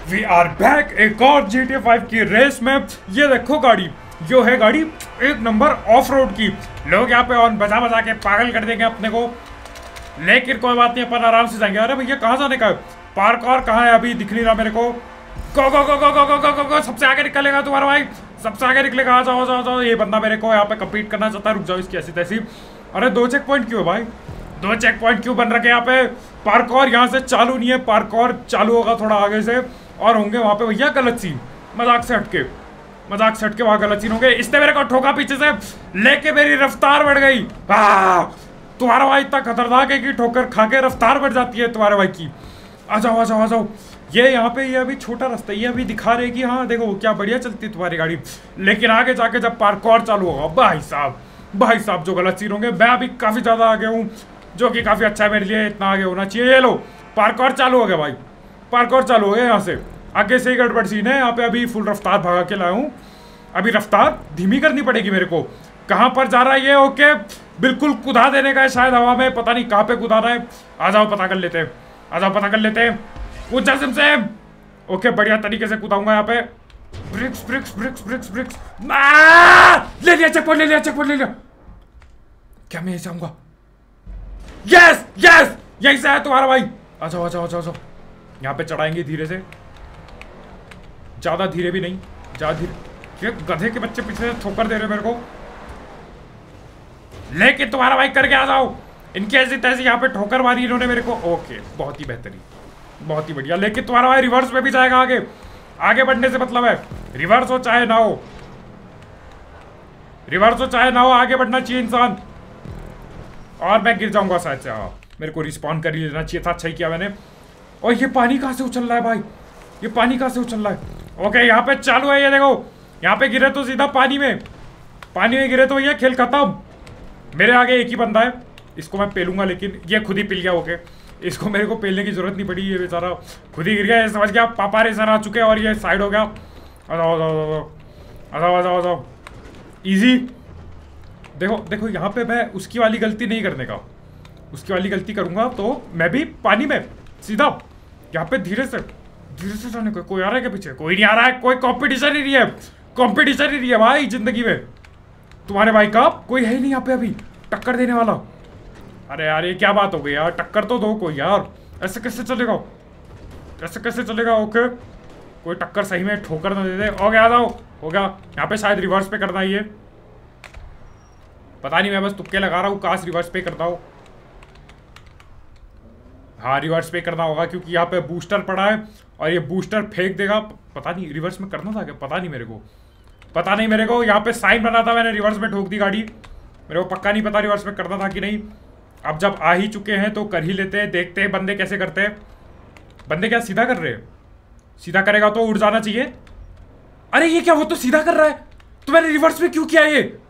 We are back एक और GTA 5 की रेस में। ये देखो गाड़ी, जो है गाड़ी एक नंबर ऑफ रोड की। लोग यहाँ पे ऑन बजा बजा के पागल कर देंगे अपने को, लेकिन कोई बात नहीं, अपन आराम से जाएंगे। अरे भैया कहाँ जाने का है? पार्क और कहाँ है? अभी दिख नहीं रहा मेरे को। गो गो गो गो गो गो गो गो गो, सबसे आगे निकलेगा तुम्हारा भाई, सबसे आगे निकलेगा। आ जाओ जाओ जाओ। ये बंदा मेरे को यहाँ पे कम्पीट करना चाहता है, रुक जाओ इसकी ऐसी तैसी। अरे 2 चेक पॉइंट क्यों है भाई? 2 चेक पॉइंट क्यों बन रखे यहाँ पे? पार्कौर यहाँ से चालू नहीं है, पार्कौर चालू होगा थोड़ा आगे से, और होंगे वहाँ पे भैया गलत सीन। मजाक से हटके, मजाक से हटके वहाँ गलत सीन होंगे। इसने मेरे को ठोका पीछे से, लेके मेरी रफ्तार बढ़ गई। तुम्हारा भाई इतना खतरनाक है कि ठोकर खा के रफ्तार बढ़ जाती है तुम्हारे भाई की। आ जाओ आ जाओ आ जाओ। ये यहाँ पे ये अभी छोटा रास्ता, ये अभी दिखा रहे कि हाँ देखो क्या बढ़िया चलती है तुम्हारी गाड़ी, लेकिन आगे जाके जब पार्कौर चालू होगा भाई साहब जो गलत सीन होंगे। मैं अभी काफी ज्यादा आगे हूँ, जो कि काफी अच्छा है मेरे लिए, इतना आगे होना चाहिए। ये लो पार्कौर चालू हो गया भाई, पार्कौर चालू हो गया। यहाँ से आगे से ही गड़बड़ सीन है। यहाँ पे अभी फुल रफ्तार भगा के लाया हूँ, अभी रफ्तार धीमी करनी पड़ेगी मेरे को। कहाँ पर जा रहा है ये? ओके बिल्कुल कुदा देने का है शायद हवा में, पता नहीं कहाँ पे कुदा रहा है। आ जाओ पता कर लेते हैं, आ जाओ पता कर लेते हैं। कूद जा सिम से। ओके बढ़िया तरीके से कूदाऊंगा यहाँ पे। Bricks bricks bricks bricks bricks. ले लिया चेक पॉइंट, ले लिया चेक पॉइंट, ले लिया। क्या मैं ऐसे आऊंगा? यस यस, यहीं से है तुम्हारा भाई। आ जाओ आ जाओ आ जाओ। यहाँ पे चढ़ाएंगे धीरे से, ज्यादा धीरे भी नहीं, ज्यादा धीरे। गधे के बच्चे पीछे से ठोकर दे रहे मेरे को, लेके तुम्हारा भाई करके आ जाओ। इनकी ऐसी तैसी यहाँ पे ठोकर मारी इन्होंने मेरे को। ओके बहुत ही बेहतरीन, बहुत ही बढ़िया। लेकिन तुम्हारा भाई रिवर्स में भी जाएगा आगे, आगे बढ़ने से मतलब है रिवर्स हो चाहे ना हो, रिवर्स हो चाहे ना हो, आगे बढ़ना चाहिए इंसान। और मैं गिर जाऊंगा शायद से। हाँ मेरे को रिस्पॉन्ड कर ही लेना चाहिए था, अच्छा ही किया मैंने। और ये पानी कहाँ से उछल रहा है भाई? ये पानी कहाँ से उछल रहा है? ओके यहाँ पे चालू है, ये देखो यहाँ पे गिरे तो सीधा पानी में, पानी में गिरे तो ये खेल खत्म। मेरे आगे एक ही बंदा है, इसको मैं पेलूंगा, लेकिन ये खुद ही पिल गया। ओके इसको मेरे को पेलने की जरूरत नहीं पड़ी, ये बेचारा खुद ही गिर गया। ये समझ गया पापा रेसर आ चुके हैं और ये साइड हो गया। आ जाओ आ जाओ आ जाओ आ जाओ आ जाओ। ईजी। देखो देखो यहाँ पे मैं उसकी वाली गलती नहीं करने का, उसकी वाली गलती करूंगा तो मैं भी पानी में सीधा। यहाँ पे धीरे से जाने को। कोई आ रहा है क्या पीछे? कोई नहीं आ रहा है, कोई कंपटीशन ही नहीं है, कंपटीशन ही नहीं है भाई जिंदगी में। तुम्हारे भाई का कोई है ही नहीं यहाँ पे अभी टक्कर देने वाला। अरे यार ये क्या बात हो गई यार, टक्कर तो दो कोई यार, ऐसे कैसे चलेगा, ऐसे कैसे चलेगा? ओके कोई टक्कर सही में ठोकर ना दे दे। हो गया, आ जाओ, हो गया। यहाँ पे शायद रिवर्स पे करना ही है, पता नहीं, मैं बस तुक्के लगा रहा हूँ। काश रिवर्स पे करता हूँ। हाँ रिवर्स पे करना होगा क्योंकि यहाँ पे बूस्टर पड़ा है और ये बूस्टर फेंक देगा। पता नहीं रिवर्स में करना था क्या, पता नहीं मेरे को, पता नहीं मेरे को। यहाँ पे साइन बना था, मैंने रिवर्स में ठोक दी गाड़ी। मेरे को पक्का नहीं पता रिवर्स में करना था कि नहीं। अब जब आ ही चुके हैं तो कर ही लेते हैं, देखते हैं बंदे कैसे करते हैं। बंदे क्या सीधा कर रहे हैं? सीधा करेगा तो उड़ जाना चाहिए। अरे ये क्या, वो तो सीधा कर रहा है, तो मैंने रिवर्स में क्यों किया?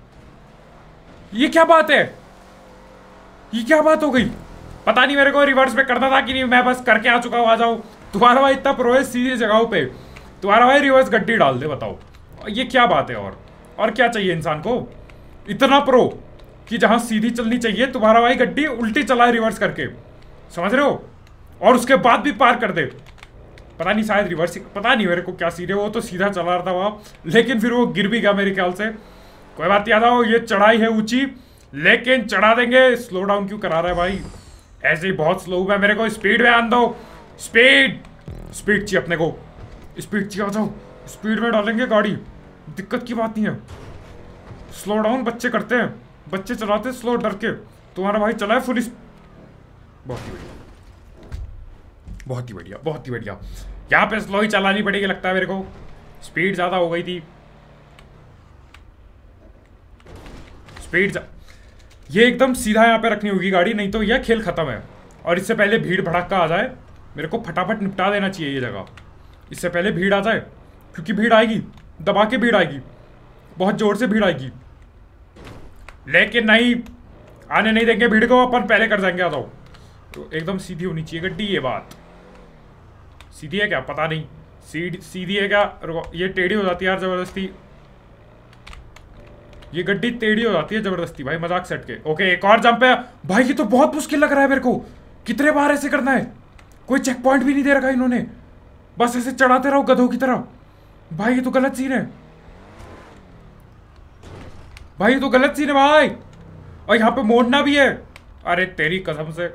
ये क्या बात है, ये क्या बात हो गई? पता नहीं मेरे को रिवर्स में करना था कि नहीं, मैं बस करके आ चुका हूँ। आ जाओ। तुम्हारा भाई इतना प्रो है सीधी जगहों पे, तुम्हारा भाई रिवर्स गड्डी डाल दे, बताओ ये क्या बात है? और क्या चाहिए इंसान को? इतना प्रो कि जहां सीधी चलनी चाहिए तुम्हारा भाई गड्डी उल्टी चलाए रिवर्स करके, समझ रहे हो? और उसके बाद भी पार कर दे। पता नहीं शायद रिवर्स, पता नहीं मेरे को क्या सीधे, वो तो सीधा चला रहा था वहां, लेकिन फिर वो गिर भी गया मेरे ख्याल से। कोई बात नहीं, आ जाओ। ये चढ़ाई है ऊंची, लेकिन चढ़ा देंगे। स्लो डाउन क्यों करा रहा है भाई? ऐसे ही बहुत स्लो है, मेरे को स्पीड में आन दो। स्पीड स्पीड चाहिए अपने को, स्पीड चाहिए। आ जाओ, स्पीड में डालेंगे गाड़ी, दिक्कत की बात नहीं है। स्लो डाउन बच्चे करते हैं, बच्चे चलाते स्लो डर के। तुम्हारा भाई चलाए फुल। बहुत ही बढ़िया, बहुत ही बढ़िया, बहुत ही बढ़िया। यहाँ पे स्लो ही चलानी पड़ेगी लगता है मेरे को, स्पीड ज्यादा हो गई थी। स्पीड ये एकदम सीधा यहाँ पे रखनी होगी गाड़ी, नहीं तो यह खेल खत्म है। और इससे पहले भीड़ भड़ाका आ जाए, मेरे को फटाफट निपटा देना चाहिए ये जगह, इससे पहले भीड़ आ जाए, क्योंकि भीड़ आएगी, दबा के भीड़ आएगी, बहुत जोर से भीड़ आएगी। लेकिन नहीं, आने नहीं देंगे भीड़ को, अपन पहले कर जाएंगे। आ जाओ। तो एकदम सीधी होनी चाहिए गड्डी, ये बात सीधी है क्या पता नहीं, सीधी है क्या? ये टेढ़ी हो जाती है यार जबरदस्ती, ये गड्डी टेढ़ी हो जाती है जबरदस्ती भाई, मजाक सेट के। ओके एक और जंप है भाई, ये तो बहुत मुश्किल लग रहा है मेरे को। कितने बार ऐसे करना है? कोई चेक पॉइंट भी नहीं दे रखा इन्होंने, बस ऐसे चढ़ाते रहो गधों की तरह। भाई ये तो गलत सीन है, भाई ये तो गलत सीन है भाई। और यहाँ पे मोड़ना भी है। अरे तेरी कसम से।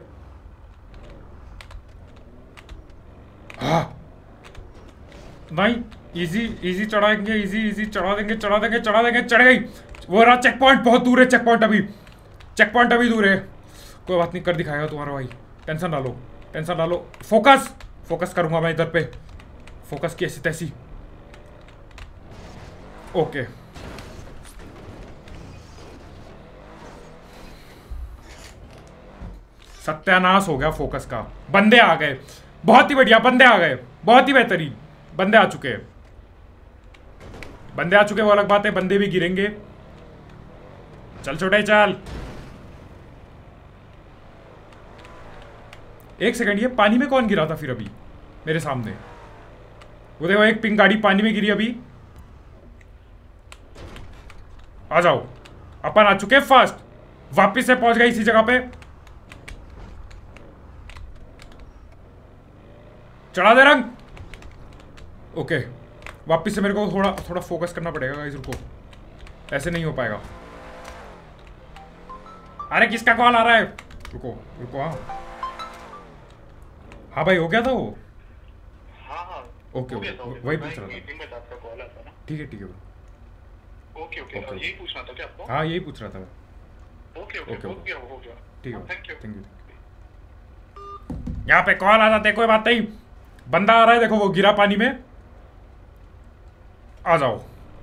हाँ नहीं, इजी इजी चढ़ाएंगे, इजी इजी चढ़ा देंगे, चढ़ा देंगे, चढ़ा देंगे। चढ़ गई। वो रहा चेक पॉइंट, बहुत दूर है चेक पॉइंट अभी, चेक पॉइंट अभी दूर है। कोई बात नहीं, कर दिखाएगा तुम्हारा भाई, टेंशन ना लो, टेंशन ना लो। फोकस फोकस करूंगा मैं इधर पे, फोकस की ऐसी तैसी। ओके सत्यानाश हो गया फोकस का। बंदे आ गए, बहुत ही बढ़िया, बंदे आ गए, बहुत ही बेहतरीन। बंदे आ चुके हैं, बंदे आ चुके, वो अलग बात है, बंदे भी गिरेंगे। चल छोटे चल। एक सेकंड, ये पानी में कौन गिरा था फिर अभी मेरे सामने? वो देखो एक पिंक गाड़ी पानी में गिरी अभी। आ जाओ, अपन आ चुके फास्ट, वापिस से पहुंच गए इसी जगह पे। चढ़ा दे रंग। ओके वापिस से मेरे को थोड़ा थोड़ा फोकस करना पड़ेगा गाइस, रुको, ऐसे नहीं हो पाएगा। अरे किसका कॉल आ रहा है? रुको रुको। हाँ हाँ भाई, हो गया था वो। हाँ ओके वही पूछ रहा था। ठीक है ठीक है। ओके यही पूछना था क्या आपको? हाँ यही पूछ रहा था मैं। ओके हो गया। ठीक है, थैंक यू। यहाँ पे कॉल आ जाते, कोई बात नहीं। बंदा आ रहा है, देखो वो गिरा पानी में। आ जाओ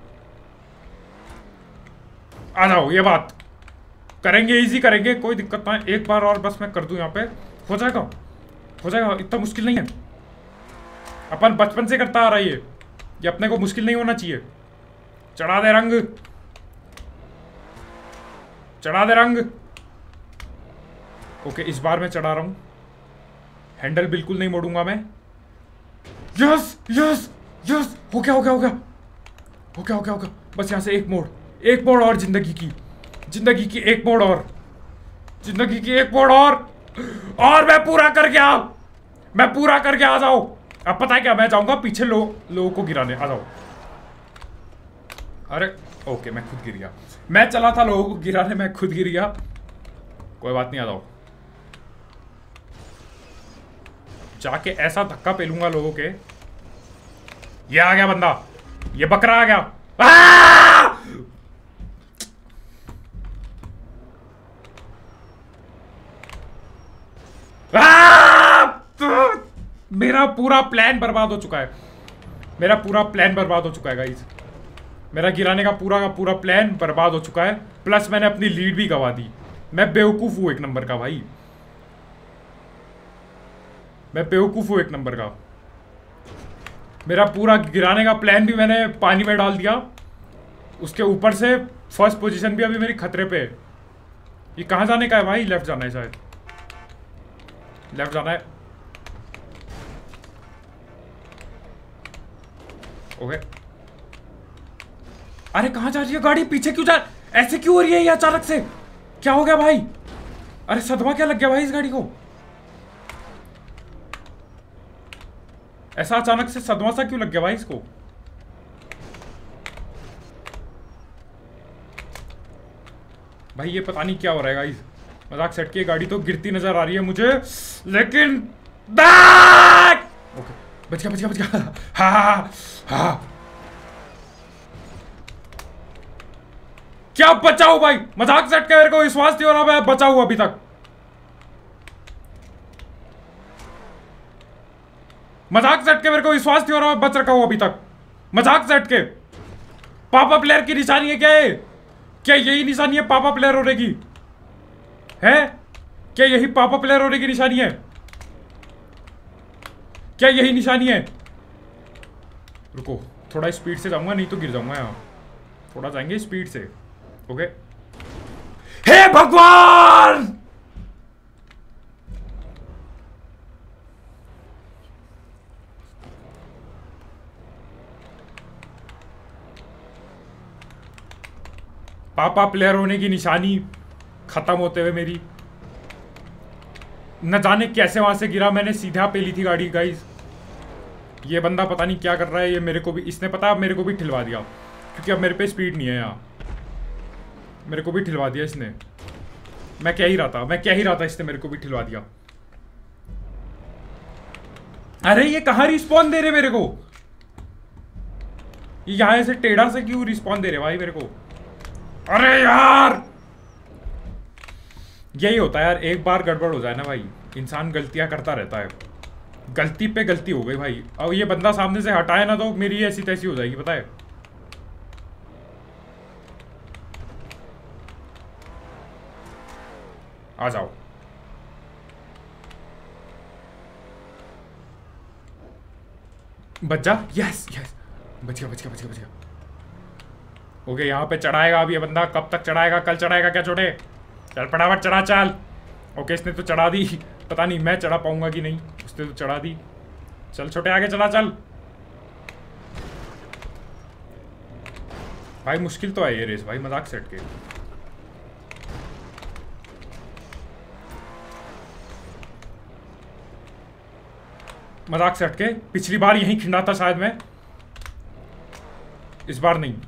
आ जाओ, ये बात करेंगे, इजी करेंगे, कोई दिक्कत ना है। एक बार और बस मैं कर दूं, यहाँ पे हो जाएगा, हो जाएगा, इतना मुश्किल नहीं है। अपन बचपन से करता आ रहा है ये अपने को मुश्किल नहीं होना चाहिए। चढ़ा दे रंग, चढ़ा दे रंग। ओके इस बार मैं चढ़ा रहा हूं, हैंडल बिल्कुल नहीं मोड़ूंगा मैं। यस यस यस, हो गया हो गया हो गया हो गया हो गया हो गया। बस यहां से एक मोड़ और, जिंदगी की एक मोड़ और, जिंदगी की एक मोड़ और मैं पूरा कर गया, मैं पूरा कर गया। आ जाओ, अब पता है क्या, मैं जाऊंगा पीछे लोगों को गिराने। आ जाओ। अरे ओके मैं खुद गिर गया, मैं चला था लोगों को गिराने, मैं खुद गिर गया। कोई बात नहीं, आ जाओ। जाके ऐसा धक्का पेलूंगा लोगों के। ये आ गया बंदा, ये बकरा आ गया। मेरा पूरा प्लान बर्बाद हो चुका है, मेरा पूरा प्लान बर्बाद हो चुका है गाइस। मेरा गिराने का पूरा प्लान बर्बाद हो चुका है, प्लस मैंने अपनी लीड भी गवा दी। मैं बेवकूफ हूं एक नंबर का भाई, मैं बेवकूफ हूं एक नंबर का। मेरा पूरा गिराने का प्लान भी मैंने पानी में डाल दिया, उसके ऊपर से फर्स्ट पोजीशन भी अभी मेरी खतरे पे है। ये कहाँ जाने का है भाई? लेफ्ट जाना है शायद, लेफ्ट जाना है। ओके अरे कहाँ जा रही है गाड़ी? पीछे क्यों जा, ऐसे क्यों हो रही है ये अचानक से? क्या हो गया भाई? अरे सदमा क्या लग गया भाई इस गाड़ी को? ऐसा अचानक से सदमा सा क्यों लग गया भाई इसको? भाई ये पता नहीं क्या हो रहा है गाइस। मजाक सेट की गाड़ी तो गिरती नजर आ रही है मुझे, लेकिन ओके बच गया बच गया बच गया। हाँ हाँ क्या बचाओ भाई? मजाक सेट के मेरे को विश्वास नहीं हो रहा मैं बचा हूं अभी तक। मजाक सेट के मेरे को विश्वास नहीं हो रहा मैं बच रखा हूं अभी तक। मजाक सेट के पापा प्लेयर की निशानी है क्या? है क्या यही निशानी है पापा प्लेयर होने की? है क्या यही पापा प्लेयर होने की निशानी है? क्या यही निशानी है? रुको थोड़ा स्पीड से जाऊंगा, नहीं तो गिर जाऊंगा यहाँ। थोड़ा जाएंगे स्पीड से। ओके हे भगवान! पापा प्लेयर होने की निशानी खत्म होते हुए मेरी। न जाने कैसे वहां से गिरा, मैंने सीधा पेली थी गाड़ी गाइस। ये बंदा पता नहीं क्या कर रहा है, ये मेरे को भी, इसने पता मेरे को भी ठिलवा दिया, क्योंकि अब मेरे पे स्पीड नहीं है यहाँ। मेरे को भी ठिलवा दिया इसने। मैं क्या ही रहा था, इसने मेरे को भी ठिलवा दिया। अरे ये कहाँ रिस्पॉन्ड दे रहे मेरे को? ये यहाँ से टेढ़ा से क्यों रिस्पॉन्ड दे रहे भाई मेरे को? अरे यार यही होता है यार, एक बार गड़बड़ हो जाए ना भाई, इंसान गलतियां करता रहता है। गलती पे गलती हो गई भाई। अब ये बंदा सामने से हटाए ना तो मेरी ऐसी तैसी हो जाएगी, पता है। आ जाओ। बच जा। यस यस, बच गया। ओके यहाँ पे चढ़ाएगा अब ये बंदा। कब तक चढ़ाएगा? कल चढ़ाएगा क्या छोटे? चल फटाफट चढ़ा चल। ओके इसने तो चढ़ा दी, पता नहीं मैं चढ़ा पाऊंगा कि नहीं। उसने तो चढ़ा दी। चल छोटे आगे चला चल। भाई मुश्किल तो है ये रेस भाई, मजाक सेट के। मजाक से हटके। पिछली बार यहीं खिंडा था शायद मैं, इस बार नहीं।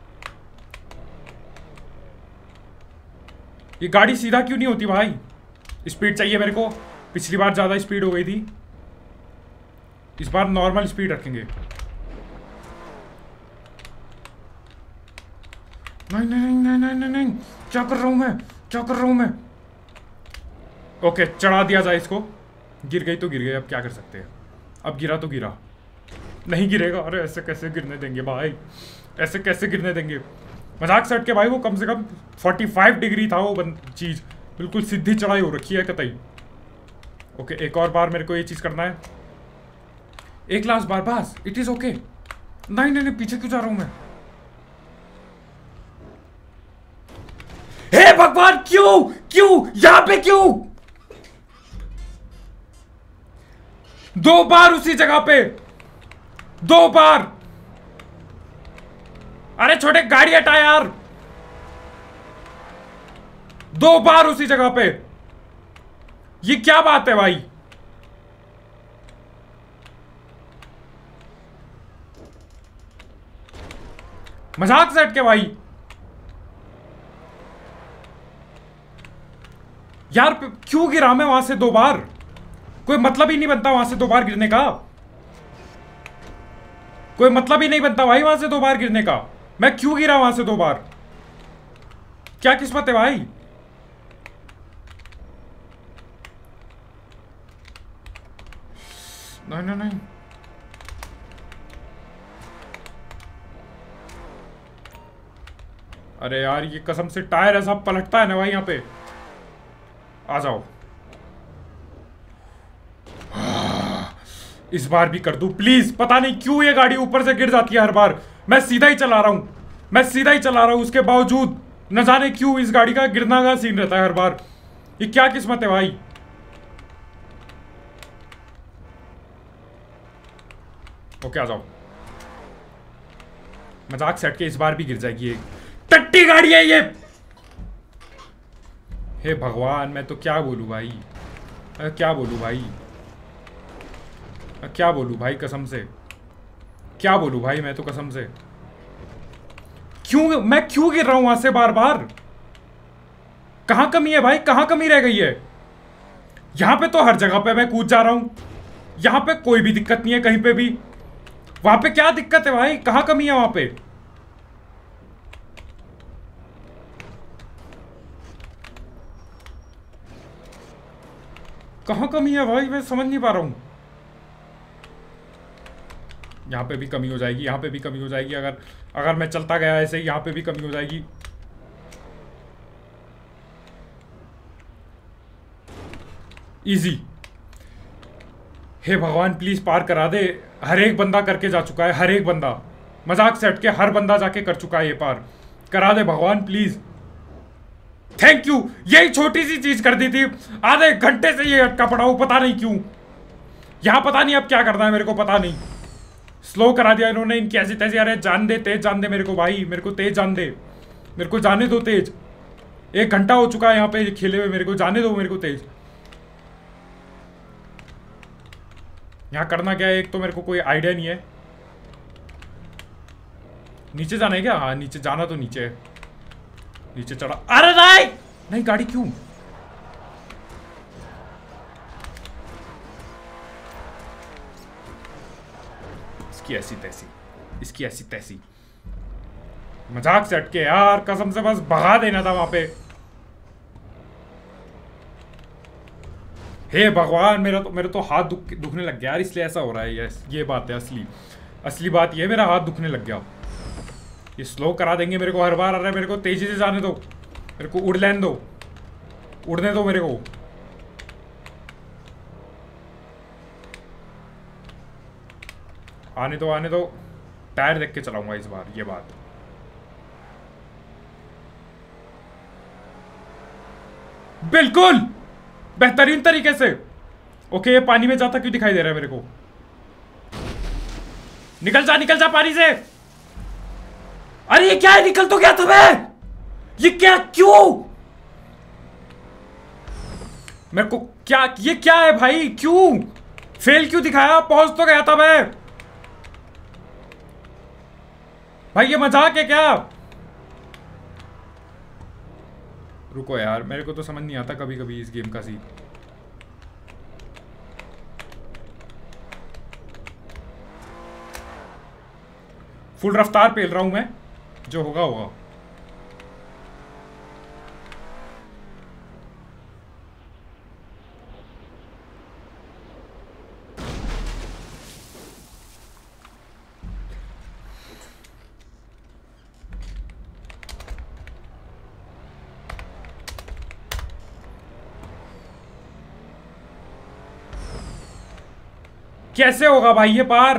ये गाड़ी सीधा क्यों नहीं होती भाई? स्पीड चाहिए मेरे को। पिछली बार ज्यादा स्पीड हो गई थी, इस बार नॉर्मल स्पीड रखेंगे। नहीं, क्या कर रहा हूं मैं? ओके चढ़ा दिया जाए इसको। गिर गई तो गिर गई, अब क्या कर सकते हैं। अब गिरा तो गिरा, नहीं गिरेगा। अरे ऐसे कैसे गिरने देंगे भाई, ऐसे कैसे गिरने देंगे? मजाक से हट के भाई, वो कम से कम 45 डिग्री था वो चीज, बिल्कुल सीधी चढ़ाई हो रखी है कतई। ओके एक और बार मेरे को ये चीज करना है, एक लास्ट बार बस। It is okay. नहीं पीछे क्यों जा रहा हूं मैं? हे भगवान क्यों यहां पे क्यों? 2 बार उसी जगह पे, 2 बार। अरे छोटे गाड़ी हटा यार। 2 बार उसी जगह पे, ये क्या बात है भाई? मजाक से हट के भाई यार, क्यों गिरा मैं वहां से 2 बार? कोई मतलब ही नहीं बनता वहां से 2 बार गिरने का। कोई मतलब ही नहीं बनता भाई वहां से 2 बार गिरने का। मैं क्यों गिरा वहां से 2 बार? क्या किस्मत है भाई? नहीं। अरे यार ये कसम से टायर ऐसा पलटता है ना भाई यहाँ पे। आ जाओ, इस बार भी कर दूं प्लीज। पता नहीं क्यों ये गाड़ी ऊपर से गिर जाती है हर बार। मैं सीधा ही चला रहा हूं, उसके बावजूद न जाने क्यों इस गाड़ी का गिरना का सीन रहता है हर बार। ये क्या किस्मत है भाई? ओके आ जाओ। मजाक सेट के इस बार भी गिर जाएगी। एक टट्टी गाड़ी है ये। हे भगवान, मैं तो क्या बोलूं भाई, क्या बोलूं भाई कसम से। क्या बोलूं भाई मैं तो कसम से। मैं क्यों गिर रहा हूं वहां से बार बार? कहां कमी है भाई, कहां कमी रह गई है? यहां पे तो हर जगह पे मैं कूद जा रहा हूं, यहां पे कोई भी दिक्कत नहीं है कहीं पे भी। वहां पे क्या दिक्कत है भाई? कहां कमी है वहां पे? कहां कमी है भाई, मैं समझ नहीं पा रहा हूं। यहां पे भी कमी हो जाएगी, यहां पे भी कमी हो जाएगी। अगर मैं चलता गया ऐसे, यहां पे भी कमी हो जाएगी। इजी। हे भगवान प्लीज पार करा दे। हर एक बंदा करके जा चुका है, हर एक बंदा। मजाक से हट के हर बंदा जाके कर चुका है ये पार। करा दे भगवान प्लीज। Thank you. यही छोटी सी चीज कर दी थी, आधे घंटे से ये अटका पड़ा हूं, पता नहीं क्यों। यहां पता नहीं अब क्या करना है मेरे को, पता नहीं। स्लो करा दिया इन्होंने इनकी ऐसी तैसी। अरे जान दे, तेज जान दे मेरे को भाई, मेरे को तेज जान दे, मेरे को जाने दो तेज। 1 घंटा हो चुका है यहाँ पे खेले हुए, मेरे को जाने दो, मेरे को तेज। यहाँ करना क्या है, एक तो मेरे को कोई आइडिया नहीं है। नीचे जाना है क्या? हाँ नीचे जाना, तो नीचे है। नीचे चढ़ा। अरे नहीं नहीं, गाड़ी क्यों? इसकी ऐसी तैसी, इसकी ऐसी तैसी। मजाक से हटके यार, कसम से बस भगा देना था वहां पे। हे भगवान, मेरे तो हाथ दुखने लग गया यार, इसलिए ऐसा हो रहा है। ये बात है असली बात। ये मेरा हाथ दुखने लग गया। ये स्लो करा देंगे मेरे को हर बार। अरे मेरे को तेजी से जाने दो, मेरे को उड़ लेने दो, उड़ने दो मेरे को। आने दो। टायर देख के चलाऊंगा इस बार, ये बात। बिल्कुल बेहतरीन तरीके से। ओके, ये पानी में जाता क्यों दिखाई दे रहा है मेरे को? निकल जा पानी से। अरे ये क्या है? निकल तो गया था मैं। ये क्या, क्यों मेरे को क्या, ये क्या है भाई? क्यों फेल क्यों दिखाया? पहुंच तो गया था मैं भाई, ये मजाक है क्या? रुको यार, मेरे को तो समझ नहीं आता कभी कभी इस गेम का सीन। फुल रफ्तार पेल रहा हूं मैं, जो होगा होगा। कैसे होगा भाई ये पार?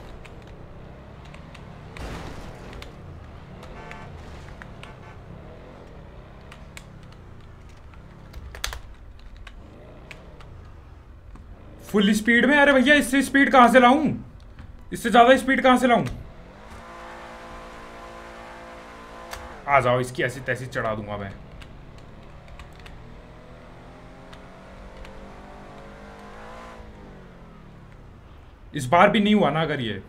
फुल स्पीड में? अरे भैया इससे स्पीड कहां से लाऊं? इससे ज्यादा स्पीड कहां से लाऊं? आ जाओ, इसकी ऐसी तैसी चढ़ा दूंगा मैं। इस बार भी नहीं हुआ ना अगर ये।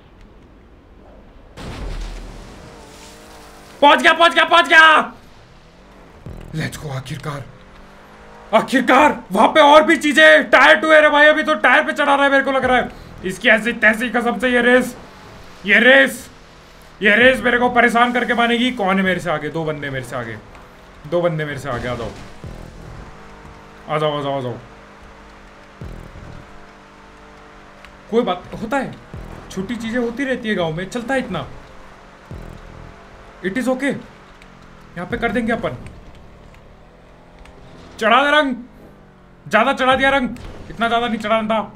पहुंच गया। लेट्स गो, आखिरकार। वहां पे और भी चीजें। टायर टूयर है भाई, अभी तो टायर पे चढ़ा रहा है मेरे को लग रहा है। इसकी ऐसी तैसी कसम से ये रेस मेरे को परेशान करके मानेगी। कौन है मेरे से आगे? दो बंदे मेरे से आगे। आ जाओ। कोई बात, होता है, छोटी चीजें होती रहती है गांव में, चलता है इतना। It is okay. यहां पे कर देंगे अपन। चढ़ा दे रंग, ज्यादा चढ़ा दिया रंग, इतना ज्यादा नहीं चढ़ाना था।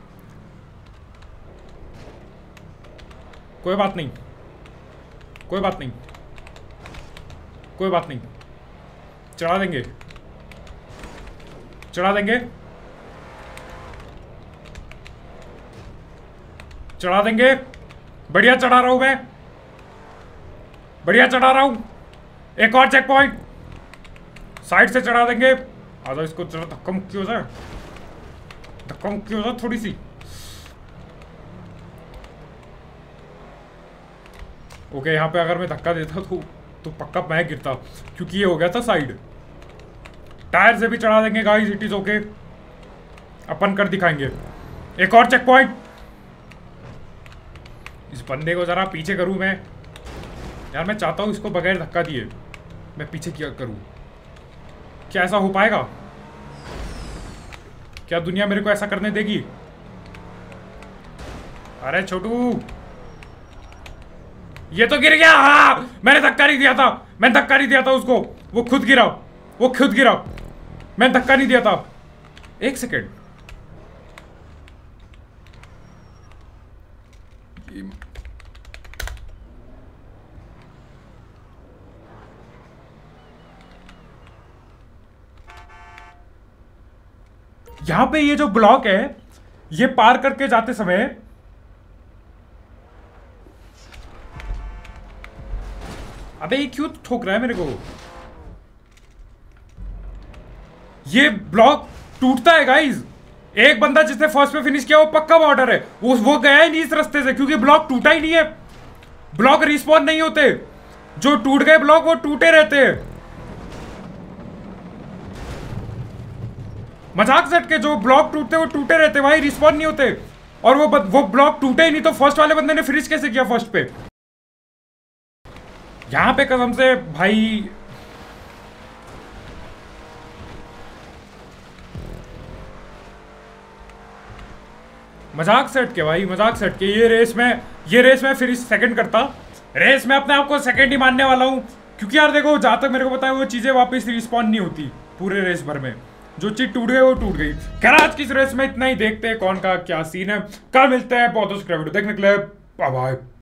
कोई बात नहीं। चढ़ा देंगे। बढ़िया चढ़ा रहा हूं मैं। एक और चेक पॉइंट साइड से चढ़ा देंगे। आ जाओ, इसको धक्का मुक्की हो जाए थोड़ी सी। ओके, यहाँ पे अगर मैं धक्का देता तो पक्का मैं गिरता, क्योंकि ये हो गया था साइड। टायर से भी चढ़ा देंगे गाइस, इट इज ओके। अपन कर दिखाएंगे। एक और चेक पॉइंट। इस बंदे को जरा पीछे करूं मैं यार। मैं चाहता हूं इसको बगैर धक्का दिए मैं पीछे क्या करूं। क्या ऐसा हो पाएगा? क्या दुनिया मेरे को ऐसा करने देगी? अरे छोटू, ये तो गिर गया। हाँ, मैंने धक्का नहीं दिया था उसको। वो खुद गिरा। मैंने धक्का नहीं दिया था। एक सेकेंड, यहां पे ये जो ब्लॉक है, ये पार करके जाते समय अबे ये क्यों ठोक रहा है मेरे को? ये ब्लॉक टूटता है गाइस। एक बंदा जिसने फर्स्ट पे फिनिश किया वो पक्का बॉर्डर है, वो गया ही नहीं इस रास्ते से क्योंकि ब्लॉक टूटा ही नहीं है। ब्लॉक रिस्पॉन नहीं होते, जो टूट गए ब्लॉक वो टूटे रहते हैं। मजाक सेट के जो ब्लॉक टूटते वो टूटे रहते भाई, रिस्पॉन नहीं होते। और वो ब्लॉक टूटे ही नहीं तो फर्स्ट वाले बंदे ने फिनिश कैसे किया फर्स्ट पे? यहां पे कसम से भाई मजाक सेट के भाई, मजाक सेट के। ये रेस में फिर सेकंड करता, रेस में अपने आप को सेकंड ही मानने वाला हूं क्योंकि यार देखो जहां तक मेरे को पता है वो चीजें वापस रिस्पॉन्ड नहीं होती पूरे रेस भर में। जो चीज टूट गई वो टूट गई। खैर आज की इस रेस में इतना ही, देखते हैं कौन का क्या सीन है। कल मिलते हैं बहुत वीडियो देखने के लिए, बाय बाय।